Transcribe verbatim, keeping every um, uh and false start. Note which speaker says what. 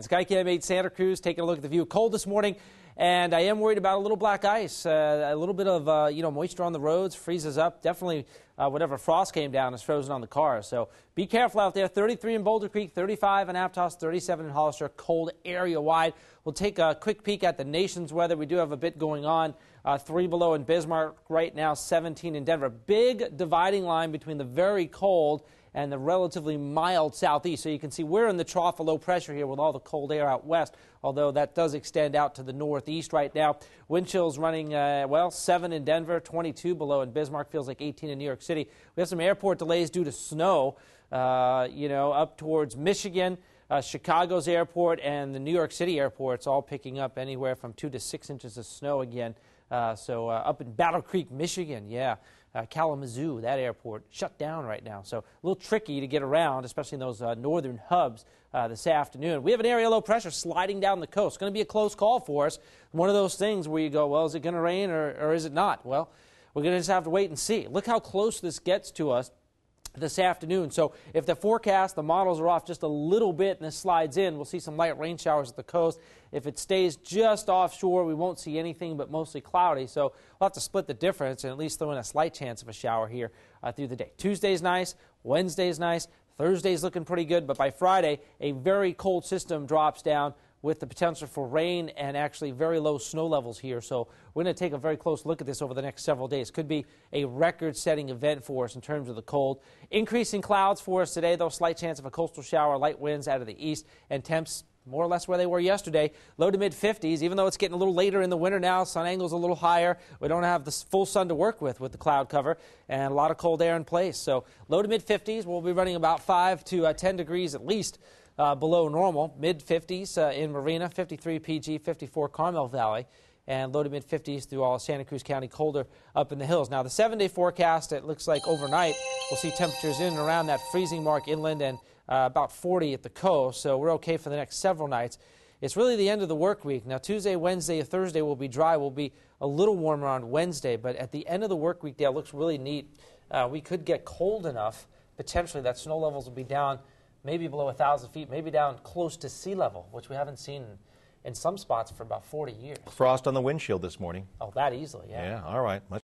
Speaker 1: Skycam eight Santa Cruz, taking a look at the view. Cold this morning, and I am worried about a little black ice, uh, a little bit of uh, you know moisture on the roads, freezes up. Definitely uh, whatever frost came down is frozen on the cars. So be careful out there. thirty-three in Boulder Creek, thirty-five in Aptos, thirty-seven in Hollister. Cold area wide. We'll take a quick peek at the nation's weather. We do have a bit going on. Uh, three below in Bismarck right now, seventeen in Denver. Big dividing line between the very cold and the relatively mild southeast. So you can see we're in the trough of low pressure here with all the cold air out west, although that does extend out to the northeast right now. Wind chills running, uh, well, seven in Denver, twenty-two below in Bismarck, feels like eighteen in New York City. We have some airport delays due to snow, uh, you know, up towards Michigan. Uh, Chicago's airport and the New York City airports all picking up anywhere from two to six inches of snow again. Uh, so uh, up in Battle Creek, Michigan, yeah. Uh, Kalamazoo, that airport, shut down right now. So a little tricky to get around, especially in those uh, northern hubs uh, this afternoon. We have an area low pressure sliding down the coast. It's going to be a close call for us. One of those things where you go, well, is it going to rain or, or is it not? Well, we're going to just have to wait and see. Look how close this gets to us this afternoon. So if the forecast, the models are off just a little bit and this slides in, we'll see some light rain showers at the coast. If it stays just offshore, we won't see anything but mostly cloudy. So we'll have to split the difference and at least throw in a slight chance of a shower here uh, through the day. Tuesday's nice, Wednesday's nice, Thursday's looking pretty good, but by Friday, a very cold system drops down with the potential for rain and actually very low snow levels here. So we're going to take a very close look at this over the next several days. Could be a record-setting event for us in terms of the cold. Increasing clouds for us today, though, slight chance of a coastal shower, light winds out of the east, and temps more or less where they were yesterday, low to mid fifties, even though it's getting a little later in the winter now. Sun angle's a little higher. We don't have the full sun to work with with the cloud cover and a lot of cold air in place. So low to mid fifties, we'll be running about five to uh, ten degrees at least uh, below normal. Mid fifties uh, in Marina, fifty-three P G, fifty-four Carmel Valley, and low to mid fifties through all of Santa Cruz County, colder up in the hills. Now the seven-day forecast, it looks like overnight we'll see temperatures in and around that freezing mark inland and Uh, about forty at the coast, so we're okay for the next several nights. It's really the end of the work week. Now, Tuesday, Wednesday, Thursday will be dry. We'll be a little warmer on Wednesday, but at the end of the work week, that looks really neat. Uh, we could get cold enough, potentially, that snow levels will be down maybe below one thousand feet, maybe down close to sea level, which we haven't seen in, in some spots for about forty years.
Speaker 2: Frost on the windshield this morning.
Speaker 1: Oh, that easily, yeah.
Speaker 2: Yeah, all right.